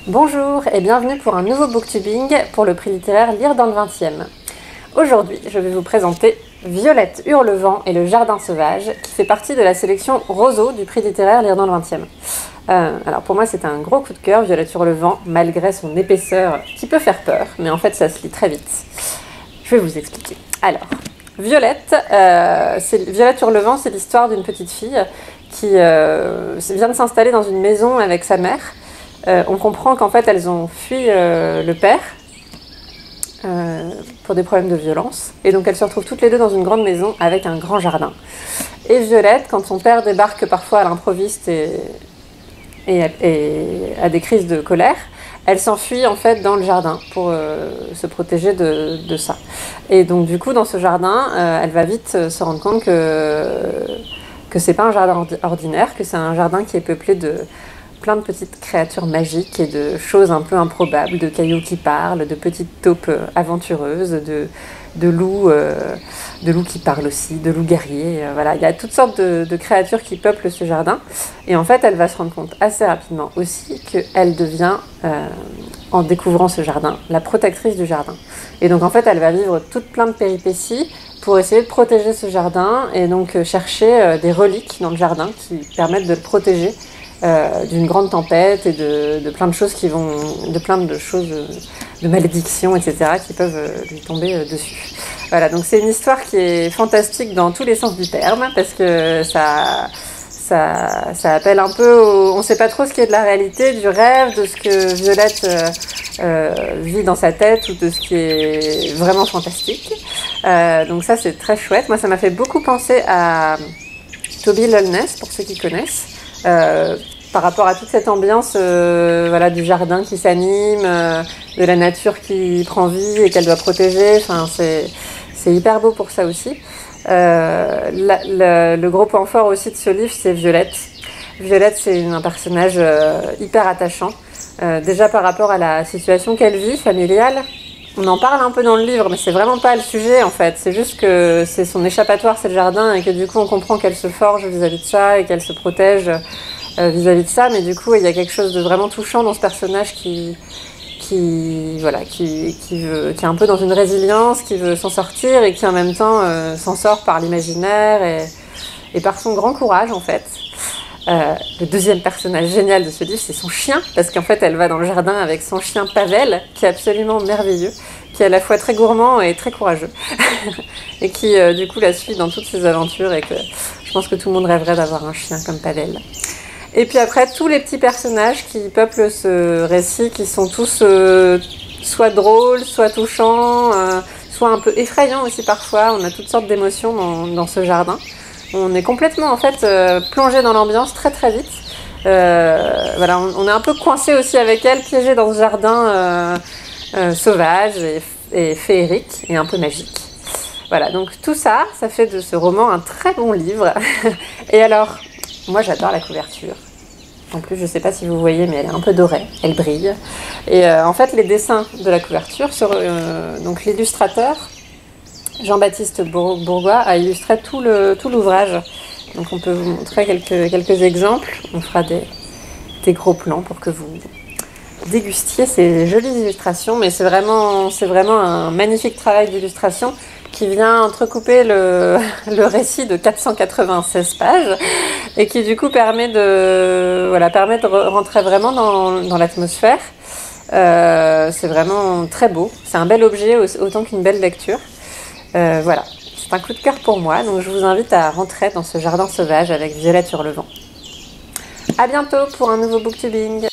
Bonjour et bienvenue pour un nouveau booktubing pour le prix littéraire Lire dans le 20e. Aujourd'hui, je vais vous présenter Violette Hurlevent et le Jardin sauvage, qui fait partie de la sélection Roseau du prix littéraire Lire dans le 20e. Alors pour moi, c'est un gros coup de cœur, Violette Hurlevent, malgré son épaisseur qui peut faire peur, mais en fait, ça se lit très vite. Je vais vous expliquer. Alors, Violette Hurlevent, c'est l'histoire d'une petite fille qui vient de s'installer dans une maison avec sa mère. On comprend qu'en fait elles ont fui le père pour des problèmes de violence, et donc elles se retrouvent toutes les deux dans une grande maison avec un grand jardin. Et Violette, quand son père débarque parfois à l'improviste et a des crises de colère, elle s'enfuit en fait dans le jardin pour se protéger de ça. Et donc du coup dans ce jardin, elle va vite se rendre compte que c'est pas un jardin ordinaire, que c'est un jardin qui est peuplé de plein de petites créatures magiques et de choses un peu improbables, de cailloux qui parlent, de petites taupes aventureuses, de loups qui parlent aussi, de loups guerriers. Voilà, il y a toutes sortes de créatures qui peuplent ce jardin. Et en fait, elle va se rendre compte assez rapidement aussi qu'elle devient, en découvrant ce jardin, la protectrice du jardin. Et donc en fait, elle va vivre toute plein de péripéties pour essayer de protéger ce jardin et donc chercher des reliques dans le jardin qui permettent de le protéger d'une grande tempête et de plein de choses de malédictions, etc., qui peuvent lui tomber dessus. Voilà, donc c'est une histoire qui est fantastique dans tous les sens du terme, parce que ça appelle un peu on ne sait pas trop ce qui est de la réalité, du rêve, de ce que Violette vit dans sa tête, ou de ce qui est vraiment fantastique. Donc ça, c'est très chouette. Moi, ça m'a fait beaucoup penser à Toby Lowness, pour ceux qui connaissent. Par rapport à toute cette ambiance du jardin qui s'anime, de la nature qui prend vie et qu'elle doit protéger. Enfin, c'est hyper beau pour ça aussi. Le gros point fort aussi de ce livre, c'est Violette. Violette, c'est un personnage hyper attachant. Déjà par rapport à la situation qu'elle vit, familiale. On en parle un peu dans le livre, mais c'est vraiment pas le sujet en fait. C'est juste que c'est son échappatoire, c'est le jardin, et que du coup on comprend qu'elle se forge vis-à-vis de ça et qu'elle se protège vis-à-vis de ça. Mais du coup, il y a quelque chose de vraiment touchant dans ce personnage qui est un peu dans une résilience, qui veut s'en sortir et qui en même temps s'en sort par l'imaginaire et par son grand courage en fait. Le deuxième personnage génial de ce livre, c'est son chien, parce qu'en fait elle va dans le jardin avec son chien Pavel, qui est absolument merveilleux, qui est à la fois très gourmand et très courageux, et qui du coup la suit dans toutes ses aventures, et que je pense que tout le monde rêverait d'avoir un chien comme Pavel. Et puis après, tous les petits personnages qui peuplent ce récit, qui sont tous soit drôles, soit touchants, soit un peu effrayants aussi parfois. On a toutes sortes d'émotions dans ce jardin. On est complètement en fait plongé dans l'ambiance très très vite. On est un peu coincé aussi avec elle, piégé dans ce jardin sauvage et féerique et un peu magique. Voilà, donc tout ça, ça fait de ce roman un très bon livre. Et alors, moi j'adore la couverture. En plus, je ne sais pas si vous voyez, mais elle est un peu dorée, elle brille. Et en fait, les dessins de la couverture, donc l'illustrateur Jean-Baptiste Bourgois a illustré tout l'ouvrage. Donc on peut vous montrer quelques exemples. On fera des gros plans pour que vous dégustiez ces jolies illustrations. Mais c'est vraiment un magnifique travail d'illustration qui vient entrecouper le récit de 496 pages et qui du coup permet de rentrer vraiment dans l'atmosphère. C'est vraiment très beau. C'est un bel objet autant qu'une belle lecture. Voilà, c'est un coup de cœur pour moi, donc je vous invite à rentrer dans ce jardin sauvage avec Violette Hurlevent. À bientôt pour un nouveau booktubing.